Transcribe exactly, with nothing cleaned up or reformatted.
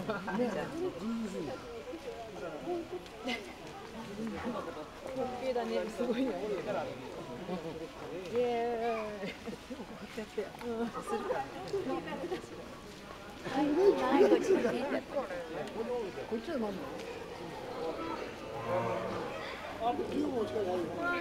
系だね、すごいね。イエーイ。こうやって、うん、するから。はい、こっちは何なの？あ、じゅうごしかないよ。